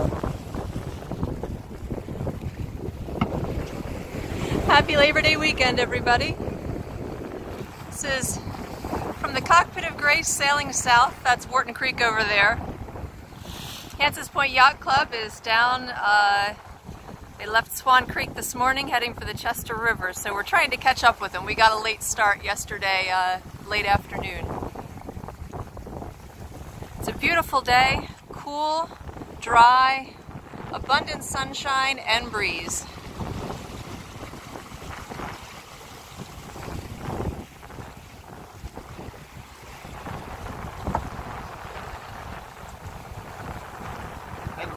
Happy Labor Day weekend, everybody. This is from the cockpit of Grace sailing south. That's Worton Creek over there. Hances Point Yacht Club is down. They left Swan Creek this morning heading for the Chester River, so we're trying to catch up with them. We got a late start yesterday, late afternoon. It's a beautiful day, cool, dry, abundant sunshine and breeze.